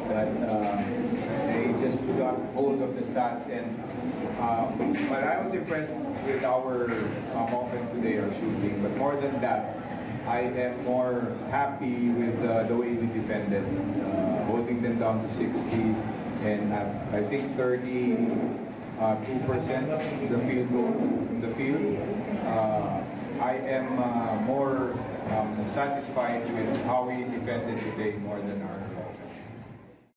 but they just got hold of the stats. And but I was impressed with our offense today, our shooting. But more than that, I am more happy with the way we defended, holding them down to 60, and I think 32% the field goal in the field. I am more satisfied with how we defended today more than our